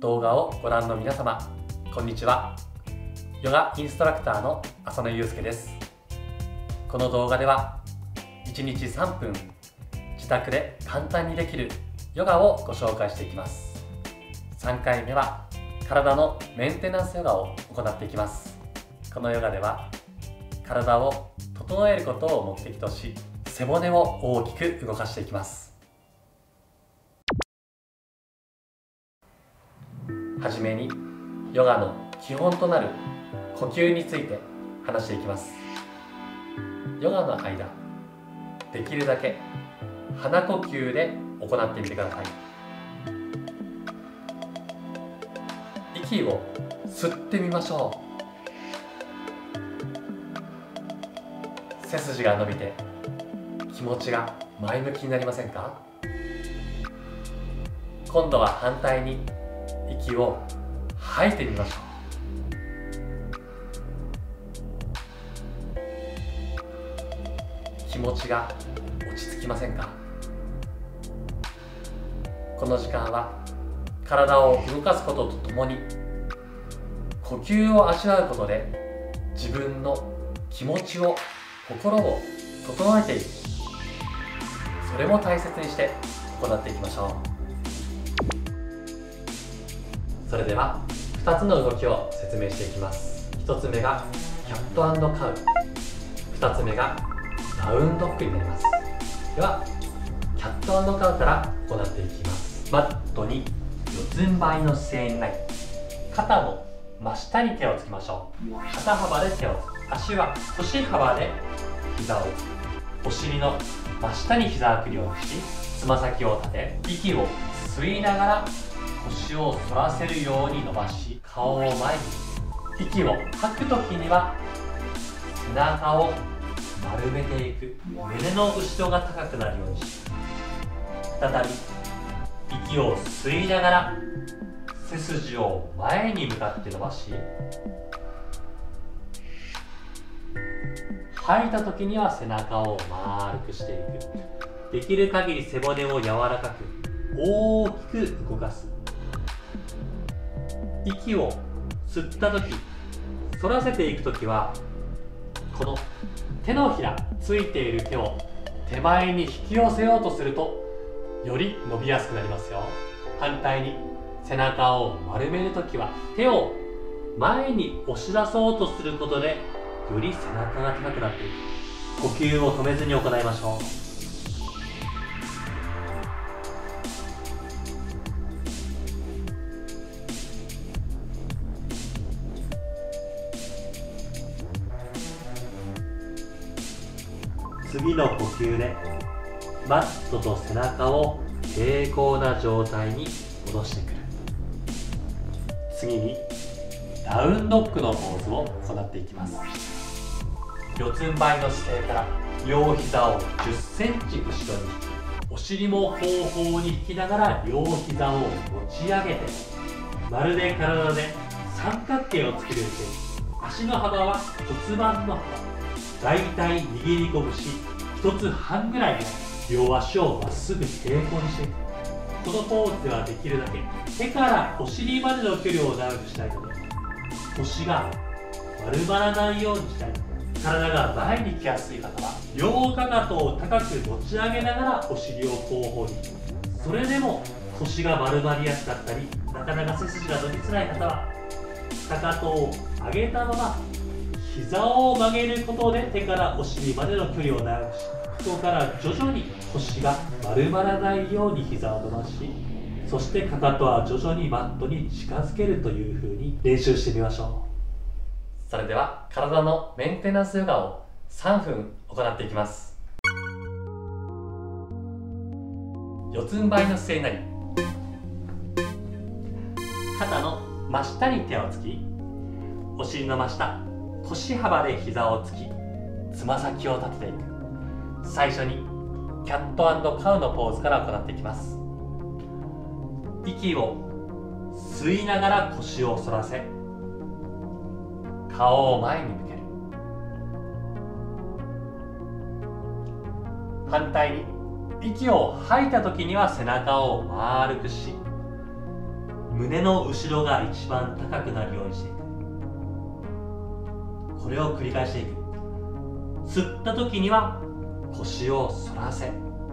動画をご覧の皆様、こんにちは。ヨガインストラクターの浅野祐介です。この動画では1日3分自宅で簡単にできるヨガをご紹介していきます。3回目は体のメンテナンスヨガを行っていきます。このヨガでは体を整えることを目的とし、背骨を大きく動かしていきます。はじめにヨガの基本となる呼吸について話していきます。ヨガの間、できるだけ鼻呼吸で行ってみてください。息を吸ってみましょう。背筋が伸びて気持ちが前向きになりませんか？今度は反対に息を吐いてみましょう。気持ちが落ち着きませんか？この時間は体を動かすこととともに呼吸を味わうことで自分の気持ちを心を整えていく、それも大切にして行っていきましょう。それでは2つの動きを説明していきます。1つ目がキャット&カウ、2つ目がダウンドッグになります。ではキャット&カウから行っていきます。マットに四つん這いの姿勢になり、肩の真下に手をつきましょう。肩幅で手をつく、足は腰幅で膝をつく、お尻の真下に膝をくるようにし、つま先を立て、息を吸いながら腰を反らせるように伸ばし、顔を前に。息を吐くときには背中を丸めていく、胸の後ろが高くなるようにし、再び息を吸いながら背筋を前に向かって伸ばし、吐いた時には背中を丸くしていく。できる限り背骨を柔らかく大きく動かす。息を吸った時、反らせていく時はこの手のひらついている手を手前に引き寄せようとするとより伸びやすくなりますよ。反対に背中を丸めるときは手を前に押し出そうとすることでより背中が高くなっていく。呼吸を止めずに行いましょう。次の呼吸でマットと背中を平行な状態に戻してくる。次にダウンドッグのポーズを行っていきます。四つん這いの姿勢から両膝を10センチ後ろに引き、お尻も後方に引きながら両膝を持ち上げて、まるで体で三角形を作るようにして、足の幅は骨盤の幅、だいたい握り拳1つ半ぐらいで両足をまっすぐ平行にしていく。このポーズではできるだけ手からお尻までの距離を長くしたいので、腰が丸まらないようにしたい。体が前に来やすい方は両かかとを高く持ち上げながらお尻を後方に。それでも腰が丸まりやすかったり、なかなか背筋が伸びづらい方はかかとを上げたまま膝を曲げることで手からお尻までの距離を長くし、ここから徐々に腰が丸まらないように膝を伸ばし、そしてかかとは徐々にマットに近づけるという風に練習してみましょう。それでは体のメンテナンスヨガを3分行っていきます。四つん這いの姿勢になり、肩の真下に手をつき、お尻の真下、腰幅で膝をつき、つま先を立てていく。最初にキャット&カウのポーズから行っていきます。息を吸いながら腰を反らせ、顔を前に向ける。反対に息を吐いた時には背中を丸くし、 胸の後ろが一番高くなるようにしていく。これを繰り返していく。吸った時には腰を反らせ、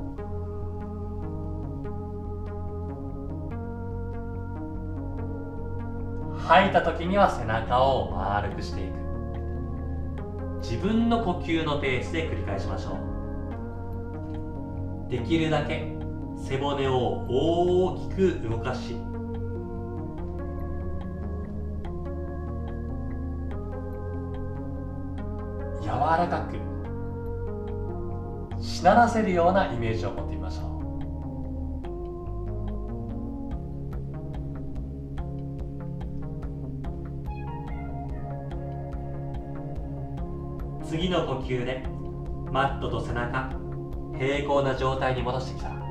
吐いた時には背中を丸くしていく。自分の呼吸のペースで繰り返しましょう。できるだけ背骨を大きく動かし、柔らかくしならせるようなイメージを持ってみましょう。次の呼吸でマットと背中平行な状態に戻してきたら、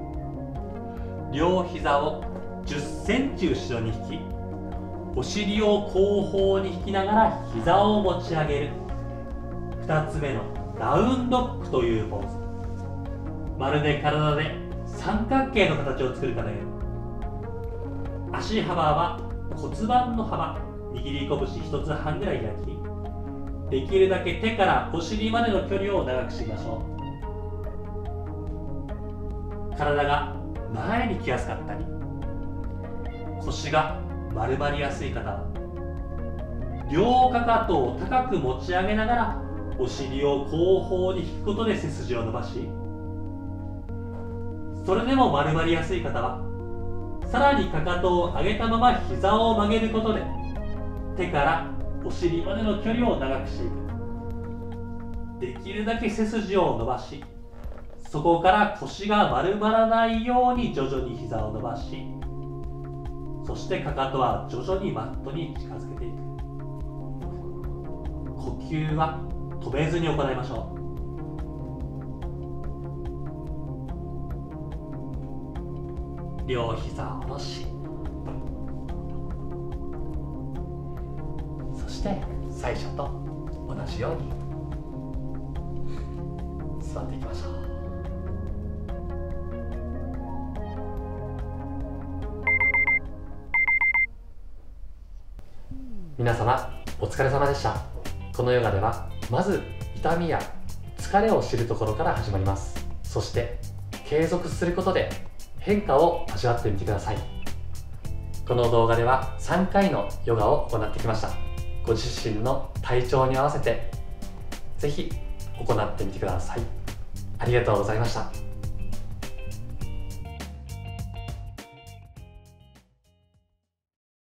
両膝を10センチ後ろに引き、お尻を後方に引きながら膝を持ち上げる。2つ目のダウンドッグというポーズ。まるで体で三角形の形を作るかのように、足幅は骨盤の幅、握り拳1つ半ぐらい開き、できるだけ手からお尻までの距離を長くしてみましょう。体が前に来やすかったり、腰が丸まりやすい方は、両かかとを高く持ち上げながらお尻を後方に引くことで背筋を伸ばし、それでも丸まりやすい方はさらにかかとを上げたまま膝を曲げることで手からお尻までの距離を長くしていく。できるだけ背筋を伸ばし、そこから腰が丸まらないように徐々に膝を伸ばし、そしてかかとは徐々にマットに近づけていく。呼吸は止めずに行いましょう。両膝を下ろし、そして最初と同じように座っていきましょう。皆様お疲れ様でした。このヨガではまず痛みや疲れを知るところから始まります。そして継続することで変化を味わってみてください。この動画では3回のヨガを行ってきました。ご自身の体調に合わせてぜひ行ってみてください。ありがとうございました。